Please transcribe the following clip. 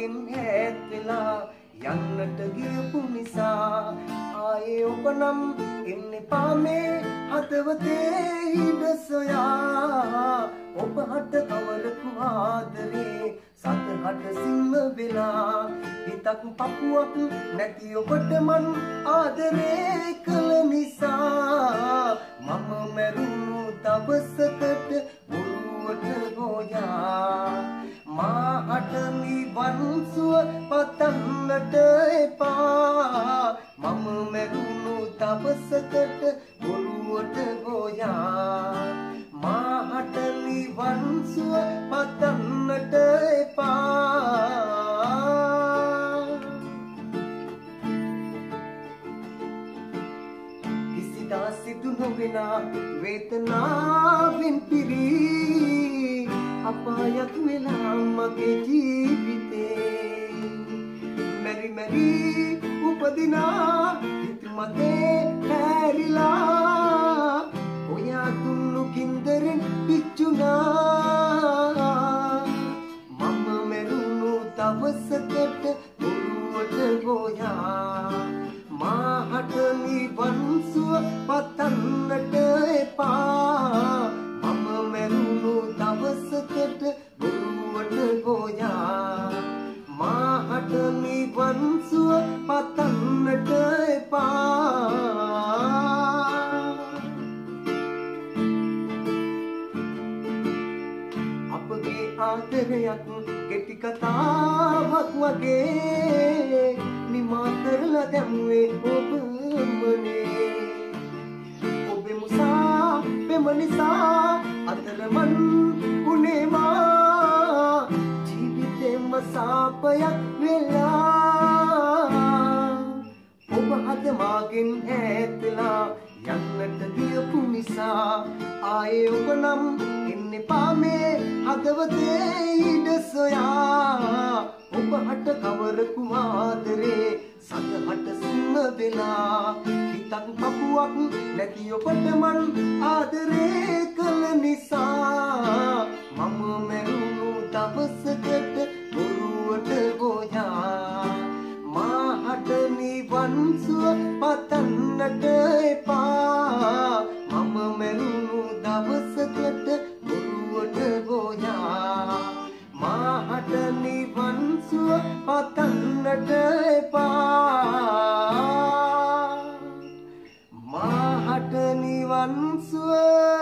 මගෙන් ඈත් වෙලා යන්නට ගියපු නිසා ආයේ ඔබ නම් එන්නේ පාමේ හදවතේ ඉඩ සොයා ඔබ හට කවරකු ආදරේ සතහට සිංහ වෙලා හිතක් පපුවක් නැති ඔබට මන් ආදරේ කළ නිසා මම මැරුණු දවසකට බොරුවට ගෝයා මාහට නිවන් සුව පතන්නට එපා මම මැරුණු දවසකට බොරුවට ගෝයා මාහට නිවන් සුව පතන්නට එපා කිසිදා සිදු නොවෙනා වේදනාවෙන් පිරී අපායක් වෙලා මගේ ජීවිතේ මෙරි මෙරි උපදිනා හිත මතේ හැරිලා ඔයා තුන්නු කින්දරෙන් පිච්චුනා මම මෙරුණු දවසකට බොරුවට ගෝයා මාහට නිවන් සුව පතන්නට එපා මම මෙරුණු දවසකට බොරුවට ගෝයා මාහට නිවන් සුව පතන්නට එපා අපගේ ආදරයක් කෙටි කතාවක් වගේ නිමා කරලා දැමුවේ ඔබමනේ ඔබේ මුසා පෙම නිසා අතරමන් උනේමා ජීවිතේම සාපයක් වෙලා ඔබ හද මාගෙන් ඈත්ලා යන්නට ගියපු නිසා ආයේ ඔබ නම් එන්නේ පාමේ හදවතේ ඉඩ සොයා ඔබ හට කවරකු ආදරේ සතහට සිංහ වෙලා හිතක් පපුවක් නැති ඔබට මන් ආදරේ කළ නිසා මම මැරුණු දවසකට බොරුවට ගෝයා මාහට නිවන් සුව පතන්නට එපා මම මැරුණු දවසකට බොරුවට ගෝයා මාහට නිවන් සුව පතන්නට එපා මාහට නිවන් සුව